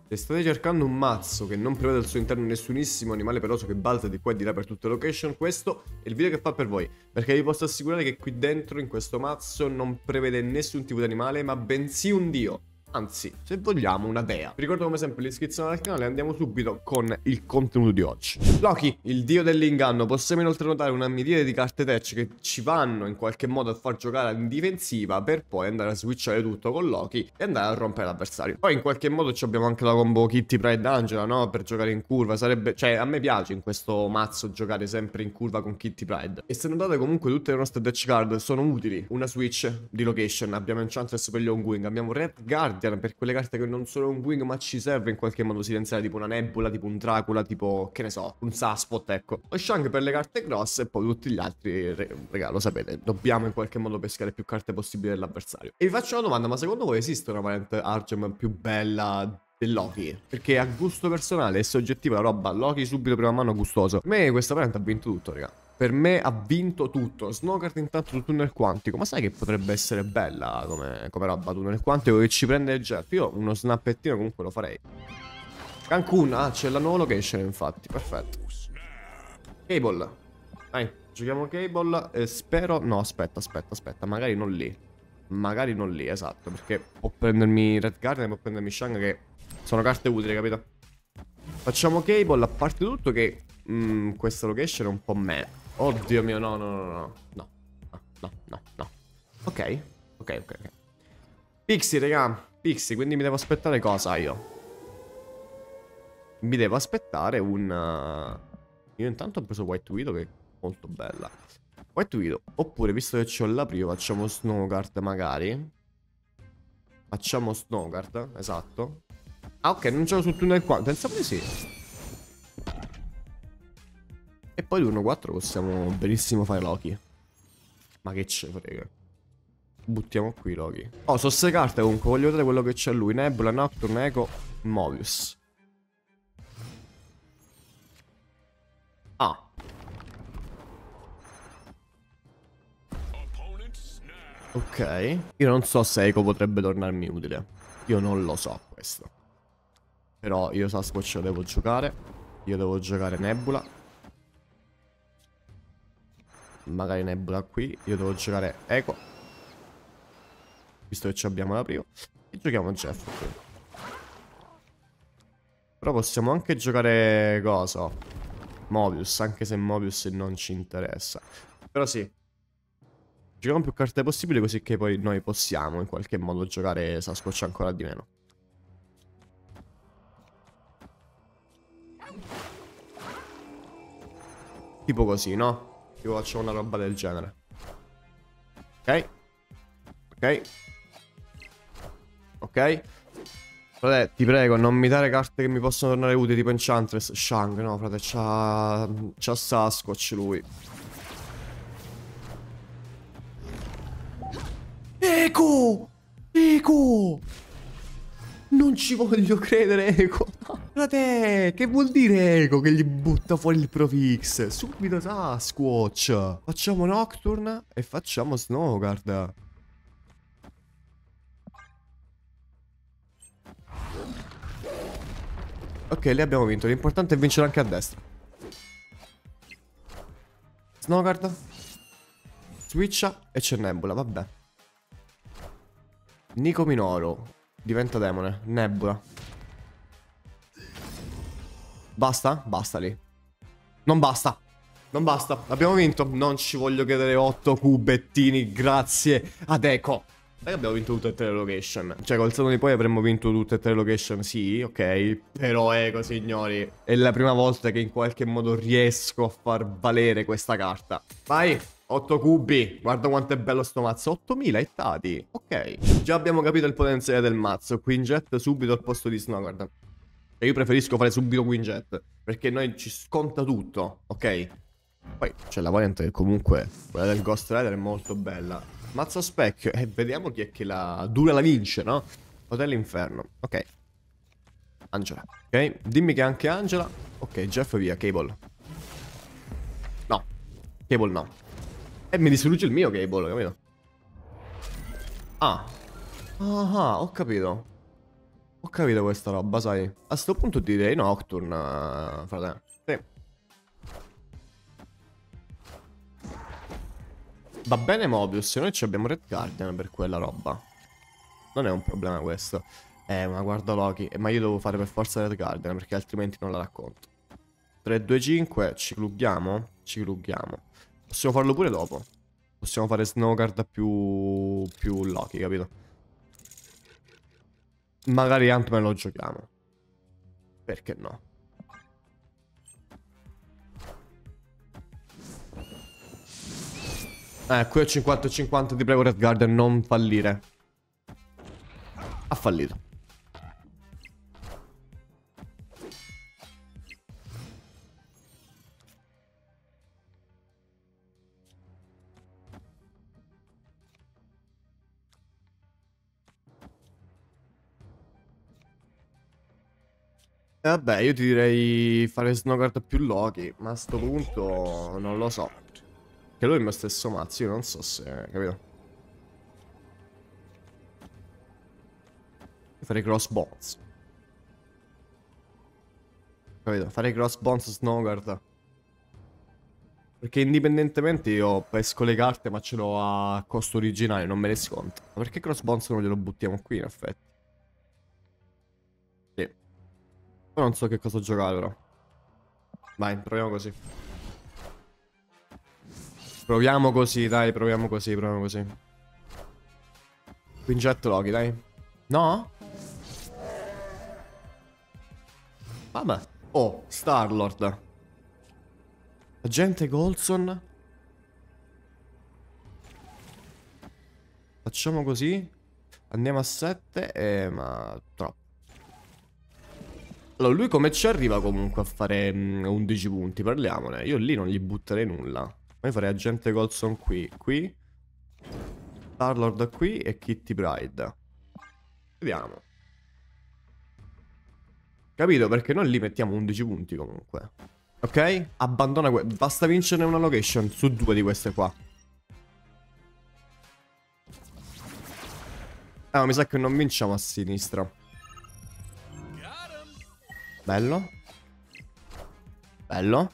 Se state cercando un mazzo che non prevede al suo interno nessunissimo animale peloso che balza di qua e di là per tutte le location, questo è il video che fa per voi. Perché vi posso assicurare che qui dentro, in questo mazzo, non prevede nessun tipo di animale, ma bensì un dio. Anzi, se vogliamo, una dea. Vi ricordo come sempre l'iscrizione al canale e andiamo subito con il contenuto di oggi. Loki, il dio dell'inganno. Possiamo inoltre notare una miriade di carte tech che ci vanno in qualche modo a far giocare in difensiva per poi andare a switchare tutto con Loki e andare a rompere l'avversario. Poi in qualche modo abbiamo anche la combo Kitty Pryde Angela, no? Per giocare in curva. Sarebbe... Cioè, a me piace in questo mazzo giocare sempre in curva con Kitty Pryde. E se notate comunque tutte le nostre deck card sono utili. Una switch di location. Abbiamo Enchantress per gli on-wing. Abbiamo Red Guardian per quelle carte che non sono un wing ma ci serve in qualche modo silenziare, tipo una Nebula, tipo un Dracula, tipo, che ne so, un Saspot, ecco. Lo Shang per le carte grosse e poi tutti gli altri, raga, lo sapete, dobbiamo in qualche modo pescare più carte possibili dell'avversario. E vi faccio una domanda, ma secondo voi esiste una variante Argem più bella del Loki? Perché a gusto personale è soggettiva la roba, Loki subito prima mano gustoso. Per me questa variante ha vinto tutto, raga. Per me ha vinto tutto. Snowguard intanto sul tunnel quantico. Ma sai che potrebbe essere bella come roba tunnel quantico che ci prende il jet? Io uno snappettino comunque lo farei. Cancun, ah c'è la nuova location infatti, perfetto. Cable. Dai, giochiamo Cable e spero... No, aspetta, magari non lì. Magari non lì, esatto, perché può prendermi Red Guardian e può prendermi Shang che sono carte utili, capito? Facciamo Cable, a parte tutto che questa location è un po' meh. Oddio mio, no. Ok. Pixie, raga. Pixie, quindi mi devo aspettare cosa io? Mi devo aspettare un... Io intanto ho preso White Widow che è molto bella. White Widow. Oppure, visto che c'ho la prima, facciamo Snowguard magari. Facciamo Snowguard, esatto. Ah, ok, non c'ero sul tunnel qua. Pensavo di sì. E poi l'1-4 possiamo benissimo fare Loki. Ma che ce frega. Buttiamo qui Loki. Oh, sono 6 carte comunque. Voglio vedere quello che c'è lui. Nebula, Nocturne, Echo, Mobius. Ah. Ok. Io non so se Echo potrebbe tornarmi utile. Io non lo so questo. Però io Sasquatch lo devo giocare. Io devo giocare Nebula. Magari Nebula qui. Io devo giocare Echo, visto che abbiamo la prima. E giochiamo Jeff qui. Però possiamo anche giocare cosa? Mobius, anche se Mobius non ci interessa. Però sì, giochiamo più carte possibili così che poi noi possiamo in qualche modo giocare Sasquatch ancora di meno. Tipo così, no? Io faccio una roba del genere. Ok. Frate, ti prego, non mi dare carte che mi possono tornare utili tipo Enchantress. Shang, no, frate, c'ha Sasquatch lui. Eco! Non ci voglio credere, Eco. Frate, che vuol dire Eco che gli butta fuori il Profix? Subito Sasquatch. Facciamo Nocturne e facciamo Snowguard. Ok, lì abbiamo vinto. L'importante è vincere anche a destra. Snowguard. Switcha e c'è Nebula, vabbè. Nico Minoru. Diventa demone. Nebula. Basta? Basta lì. Non basta. Abbiamo vinto. Non ci voglio chiedere 8 cubettini. Grazie ad Eco. Dai, abbiamo vinto tutte e 3 le location. Cioè, col senno di poi avremmo vinto tutte e 3 le location. Sì, ok. Però Eco, signori, è la prima volta che in qualche modo riesco a far valere questa carta. Vai. 8 cubi, guarda quanto è bello sto mazzo. 8000 ettati. Ok. Già abbiamo capito il potenziale del mazzo. Quinjet subito al posto di Snowguard. E io preferisco fare subito Quinjet, perché noi ci sconta tutto, ok? Poi c'è la variante che comunque, quella del Ghost Rider è molto bella. Mazzo specchio, e vediamo chi è che la dura la vince, no? Hotel Inferno, ok. Angela, ok? Dimmi che anche Angela. Ok, Jeff via, Cable. No, Cable no. E mi distrugge il mio Cable, capito? Ah, ho capito. capito questa roba, sai. A sto punto direi Nocturne, frate. Sì. Va bene Mobius, noi ci abbiamo Red Guardian per quella roba. Non è un problema questo. Ma guarda Loki. Ma io devo fare per forza Red Guardian perché altrimenti non la racconto. 3, 2, 5, ci clughiamo? Ci clughiamo. Possiamo farlo pure dopo. Possiamo fare Snowguard più Loki, capito? Magari Ant-Man lo giochiamo. Perché no? Qui è 50-50, ti prego Red Guardian, non fallire. Ha fallito. E vabbè, io ti direi fare Snowguard più Loki, ma a sto punto non lo so. Che lui è il mio stesso mazzo, io non so se... capito? Fare Crossbones. Capito? Fare Crossbones Snowguard. Perché indipendentemente io pesco le carte ma ce l'ho a costo originale, non me le sconto. Ma perché Crossbones non glielo buttiamo qui in effetti? Sì. Poi non so che cosa giocare però. Vai, proviamo così. Proviamo così, dai, proviamo così, proviamo così. Quingetto Loki, dai. No? Vabbè. Oh, Star-Lord. Agente Coulson. Facciamo così. Andiamo a 7 ma troppo. Allora, lui come ci arriva comunque a fare 11 punti? Parliamone. Io lì non gli butterei nulla. Poi farei Agente Coulson qui, qui. Star-Lord qui e Kitty Pryde. Vediamo. Capito? Perché noi lì mettiamo 11 punti comunque. Ok? Abbandona basta vincerne una location su 2 di queste qua. Ma mi sa che non vinciamo a sinistra. Bello. Bello.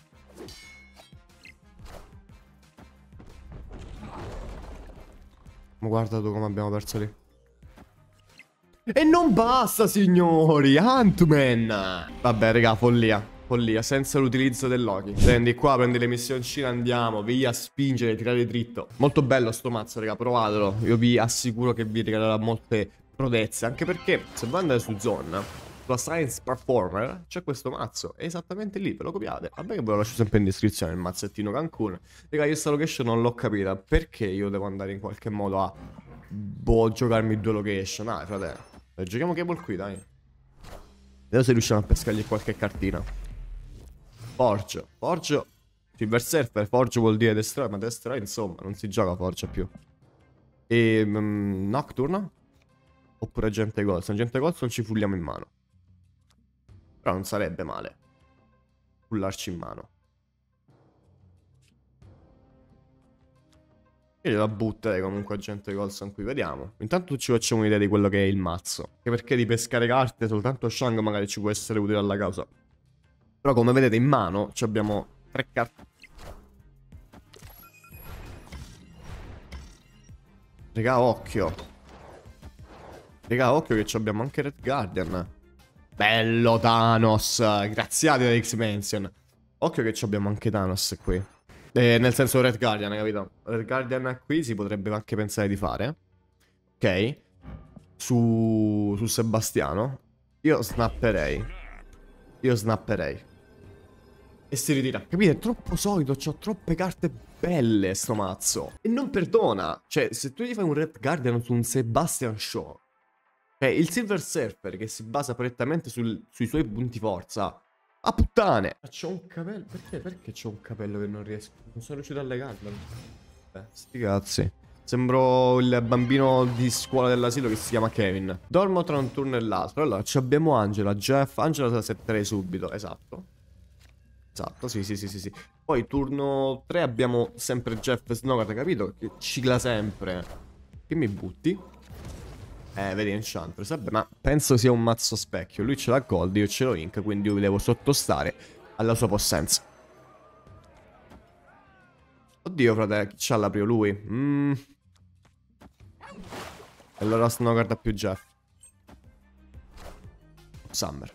Ma guarda tu come abbiamo perso lì. E non basta, signori! Ant-Man! Vabbè, raga, follia. Follia, senza l'utilizzo del Loki. Prendi qua, prendi le missioncine, andiamo. Via, spingere, tirare dritto. Molto bello sto mazzo, raga, provatelo. Io vi assicuro che vi regalerà molte prodezze. Anche perché, se voi andate su Zone, sulla Science Performer, c'è questo mazzo. È esattamente lì, ve lo copiate. Vabbè che ve lo lascio sempre in descrizione, il mazzettino Cancun. Raga, io sta location non l'ho capita. Perché io devo andare in qualche modo a... boh, giocarmi 2 location? Dai, fratello. Giochiamo Cable qui, dai. Vediamo se riusciamo a pescargli qualche cartina. Forge. Forge. Silver Surfer. Forge vuol dire destroy. Ma destroy, insomma, non si gioca Forge più. E... Nocturne. Oppure Agente Coulson. Agente Coulson ci fulliamo in mano. Però non sarebbe male fullarci in mano. Io la butterei comunque Agente Coulson qui, vediamo. Intanto ci facciamo un'idea di quello che è il mazzo. Anche perché di pescare carte soltanto Shang magari ci può essere utile alla causa. Però come vedete in mano abbiamo 3 carte. Raga, occhio. Raga, occhio che abbiamo anche Red Guardian. Bello Thanos. Graziati da X-Mansion. Occhio che abbiamo anche Thanos qui. Nel senso Red Guardian, capito? Red Guardian qui si potrebbe anche pensare di fare. Ok. Su Sebastiano. Io snapperei. Io snapperei. E si ritira. Capite? È troppo solido. C'ho troppe carte belle sto mazzo. E non perdona. Cioè, se tu gli fai un Red Guardian su un Sebastian Shaw. Cioè, il Silver Surfer che si basa prettamente sui suoi punti forza. Ah puttane! Ma c'ho un capello. Perché c'ho un capello che non riesco? Non sono riuscito a legarlo. Sti cazzi. Sembro il bambino di scuola dell'asilo che si chiama Kevin. Dormo tra un turno e l'altro. Allora, abbiamo Angela, Jeff. Angela te la setterei subito. Esatto. Esatto, sì. Poi turno 3 abbiamo sempre Jeff e Snowguard, capito? Che cicla sempre. Che mi butti? Vedi Enchantress, vabbè, ma penso sia un mazzo specchio. Lui ce l'ha Gold, io ce l'ho Ink, quindi io mi devo sottostare alla sua possenza. Oddio, frate, chi c'ha la prio? Lui? E allora non guarda più Jeff. Summer.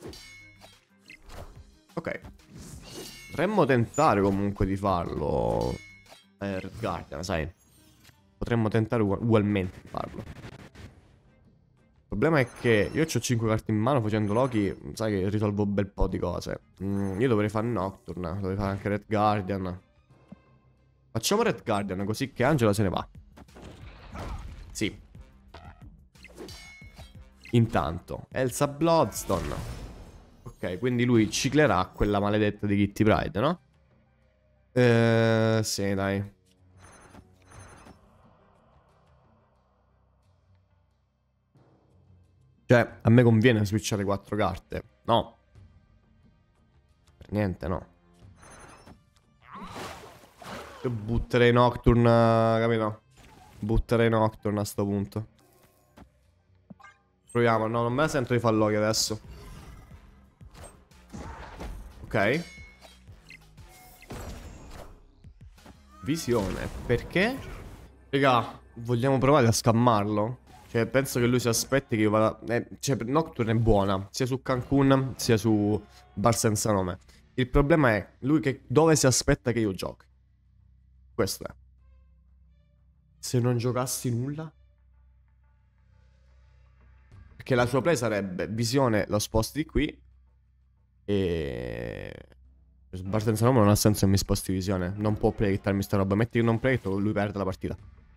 Ok. Potremmo tentare comunque di farlo. Red Guardian, sai. Potremmo tentare ugualmente di farlo. Il problema è che io ho 5 carte in mano, facendo Loki, sai che risolvo un bel po' di cose. Io dovrei fare Nocturne, dovrei fare anche Red Guardian. Facciamo Red Guardian così che Angela se ne va. Sì. Intanto, Elsa Bloodstone. Ok, quindi lui ciclerà quella maledetta di Kitty Pryde, no? Sì, dai. Cioè, a me conviene switchare 4 carte. No. Per niente, no. Io butterei Nocturne, capito? Butterei Nocturne a sto punto. Proviamo, no, non me la sento di Falloki adesso. Ok. Visione, perché? Raga, vogliamo provare a scammarlo? Cioè, penso che lui si aspetti che io vada... cioè, Nocturne è buona, sia su Cancun, sia su Bar Senza Nome. Il problema è lui che dove si aspetta che io giochi. Questo è. Se non giocassi nulla? Perché la sua play sarebbe Visione, lo sposti di qui. E... Bar Senza Nome non ha senso che mi sposti Visione. Non può playittarmi sta roba. Metti che non playitto, lui perde la partita.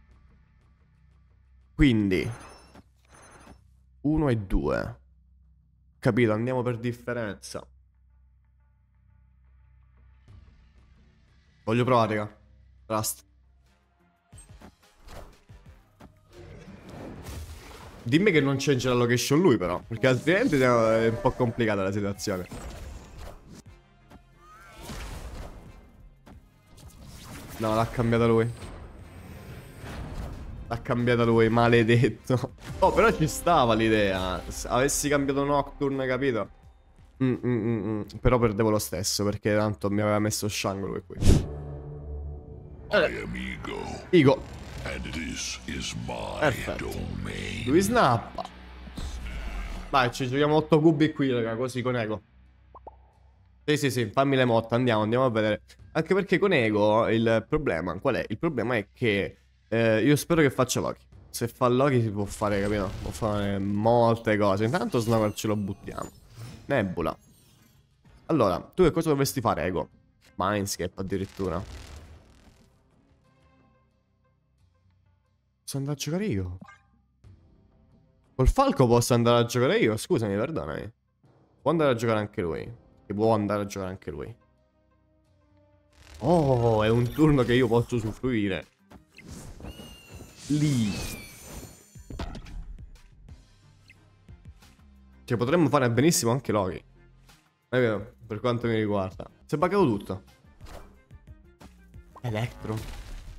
Quindi 1 e 2. Capito, andiamo per differenza. Voglio provare, raga. Trust. Dimmi che non change la location lui però, perché altrimenti è un po' complicata la situazione. No, l'ha cambiata lui. L'ha cambiata lui, maledetto. Oh, però ci stava l'idea. Avessi cambiato Nocturne, capito? Però perdevo lo stesso, perché tanto mi aveva messo Shang lui qui. Igo. Perfetto. Lui snappa. Vai, ci giochiamo 8 cubi qui, raga, così con Ego. Sì, fammi le motte, andiamo a vedere. Anche perché con Ego il problema, qual è? Il problema è che io spero che faccia Loki. Se fa Loki si può fare, capito? Può fare molte cose. Intanto Sniper ce lo buttiamo. Nebula. Allora, tu che cosa dovresti fare, Ego? Mindscape addirittura. Posso andare a giocare io? Col Falco posso andare a giocare io? Scusami, perdonami. Può andare a giocare anche lui. Che può andare a giocare anche lui. Oh, è un turno che io posso usufruire. Lì. Cioè, potremmo fare benissimo anche Loki. È vero, per quanto mi riguarda. Si è buggato tutto. Electro.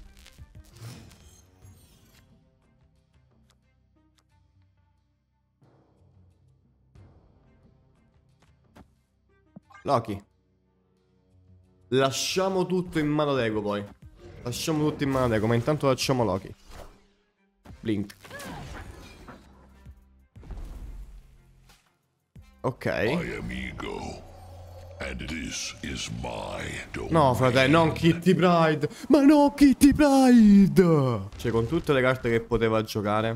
Loki. Lasciamo tutto in mano ad Ego poi. Lasciamo tutto in mano ad Ego, ma intanto facciamo Loki. Blink. Ok. No, fratello, non Kitty Pryde. Ma no, Kitty Pryde. Cioè, con tutte le carte che poteva giocare.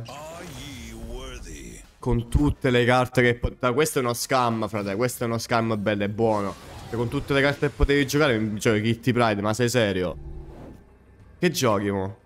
Con tutte le carte che... Questo è uno scam, frate. Questo è uno scam bello e buono. Cioè, con tutte le carte che potevi giocare, mi giochi Kitty Pryde, ma sei serio? Che giochi, mo?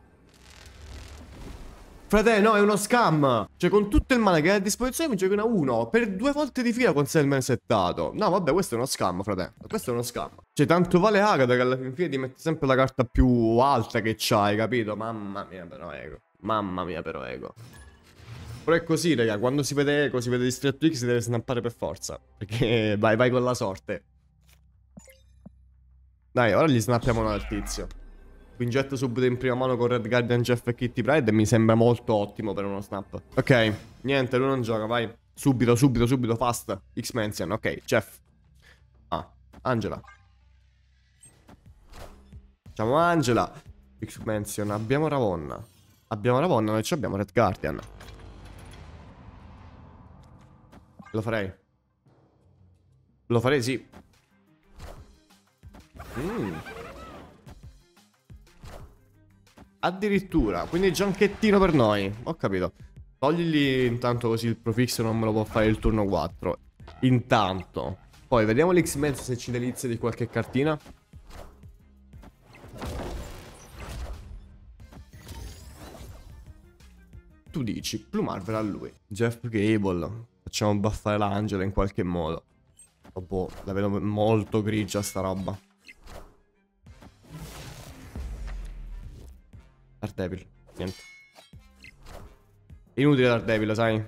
Frate, no, è uno scam. Cioè, con tutto il mana che hai a disposizione mi giochi una 1 per 2 volte di fila con Selman settato. No, vabbè, questo è uno scam, frate. Questo è uno scam. Cioè, tanto vale Agatha che alla fine ti mette sempre la carta più alta che c'hai, capito? Mamma mia, però, Ego. Mamma mia, però, Ego. Però è così, raga, quando si vede Ego, si vede Distretto X, si deve snappare per forza. Perché vai con la sorte. Dai, ora gli snappiamo al tizio. Quingetto subito in prima mano con Red Guardian, Jeff e Kitty Pryde. Mi sembra molto ottimo per uno snap. Ok, niente, lui non gioca, vai. Subito, subito, subito, fast. X-Mention, ok, Jeff. Ah, Angela. Facciamo Angela. X-Mention, abbiamo Ravonna. Abbiamo Ravonna, noi ci abbiamo Red Guardian. Lo farei. Lo farei, sì. Addirittura, quindi gianchettino per noi. Ho capito. Togligli intanto così il prefix non me lo può fare il turno 4. Intanto. Poi vediamo l'X-Men se ci delizia di qualche cartina. Tu dici, Blue Marvel a lui. Jeff Gable. Facciamo buffare l'Angela in qualche modo. Oh, boh, la vedo molto grigia sta roba. Daredevil, niente. Inutile Daredevil, sai?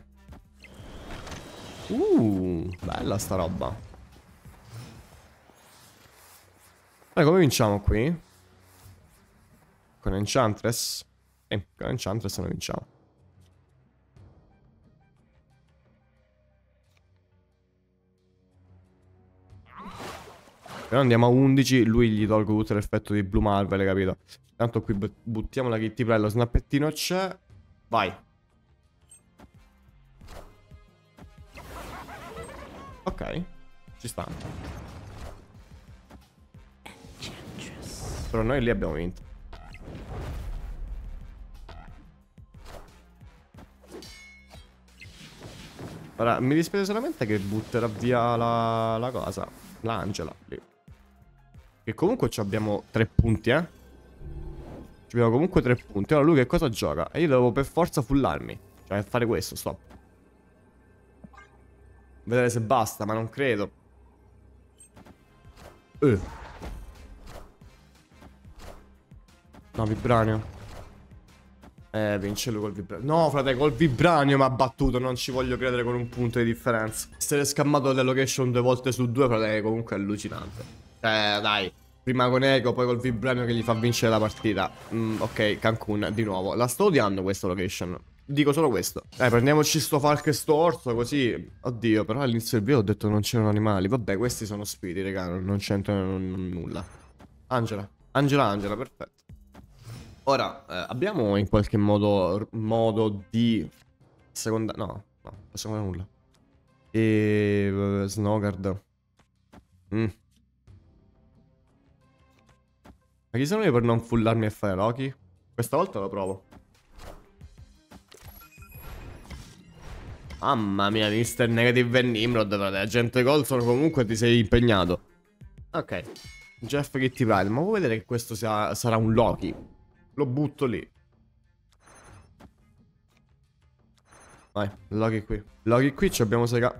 Bella sta roba. Allora, come vinciamo qui? Con Enchantress? Con Enchantress non vinciamo. Però andiamo a 11, lui gli tolgo tutto l'effetto di Blue Marvel, capito? Tanto qui buttiamo la Kitty Pryde, lo snappettino c'è. Vai. Ok, ci sta. Però noi lì abbiamo vinto. Ora, mi dispiace solamente che butterà via la cosa. L'Angela lì. Che comunque abbiamo 3 punti, eh. Ci abbiamo comunque 3 punti. Allora lui che cosa gioca? E io devo per forza fullarmi. Cioè fare questo, stop. Vedere se basta, ma non credo. No, vibranio. Vince lui col vibranio. No, frate, col vibranio mi ha battuto. Non ci voglio credere con un punto di differenza. Essere scammato dalle location 2 volte su 2, frate, comunque è allucinante. Dai. Prima con Echo, poi col vibranio che gli fa vincere la partita. Ok, Cancun, di nuovo. La sto odiando questa location. Dico solo questo. Prendiamoci sto falco e sto orso, così. Oddio, però all'inizio del video ho detto non c'erano animali. Vabbè, questi sono spiriti, raga. Non c'entrano nulla. Angela. Angela, perfetto. Ora, abbiamo in qualche modo di... Seconda... No, possiamo fare nulla. E... Snowguard. Ma chi sono io per non fullarmi e fare Loki? Questa volta lo provo. Mamma mia, Mr. Negative e Nimrod, frate. Agente Coulson, comunque ti sei impegnato. Ok. Jeff Kitty Pryde. Ma vuoi vedere che questo sarà un Loki? Lo butto lì. Vai, Loki qui. Loki qui, ci abbiamo 6k.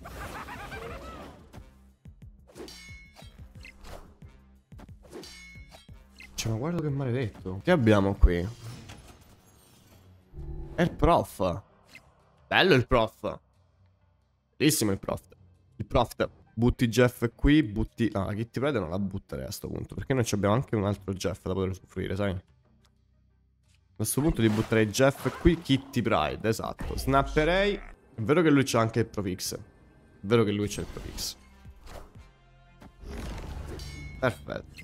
Cioè, ma guarda che maledetto. Che abbiamo qui? È il prof. Bello il prof. Bellissimo il prof. Il prof. Butti Jeff qui, butti... Ah, la Kitty Pryde non la butterei a sto punto. Perché noi abbiamo anche un altro Jeff da poter soffrire, sai? A questo punto di buttare Jeff qui, Kitty Pryde, esatto. Snapperei. È vero che lui c'ha anche il Profix. È vero che lui c'ha il Profix. Perfetto.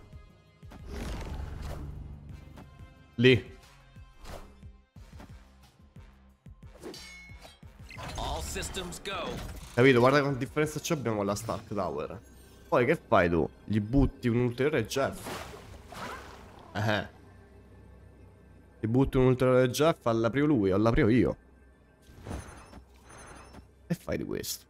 Lì. Capito? Guarda quanta differenza c'è abbiamo con la Stark Tower. Poi che fai tu? Gli butti un ulteriore Jeff. Gli butti un ulteriore Jeff, all'aprio lui o l'aprio io. E fai di questo.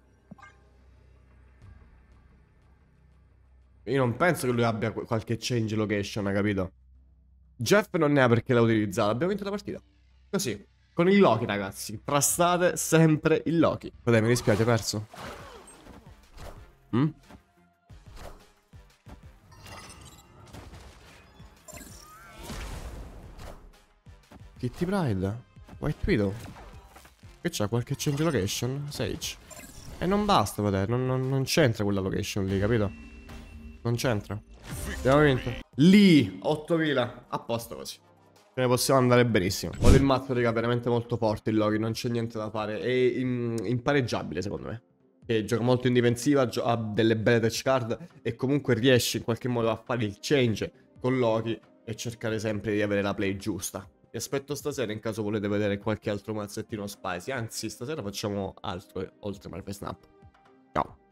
Io non penso che lui abbia qualche change location, capito? Jeff non ne ha perché l'ha utilizzato. Abbiamo vinto la partita. Così. Con il Loki, ragazzi. Trastate sempre il Loki. Vabbè, mi dispiace, ho perso. Kitty Pryde. White Widow. Che c'ha qualche change location? Sage. E non basta, vedere. Non c'entra quella location lì, capito? Non c'entra. Abbiamo vinto. Lì, 8000. A posto così. Ce ne possiamo andare benissimo. Ho del mazzo, raga, veramente molto forte il Loki, non c'è niente da fare. È impareggiabile, secondo me. Che gioca molto in difensiva, ha delle belle touch card e comunque riesce in qualche modo a fare il change con Loki e cercare sempre di avere la play giusta. Vi aspetto stasera in caso volete vedere qualche altro mazzettino spicy. Anzi, stasera facciamo altro oltre Marvel Snap. Ciao.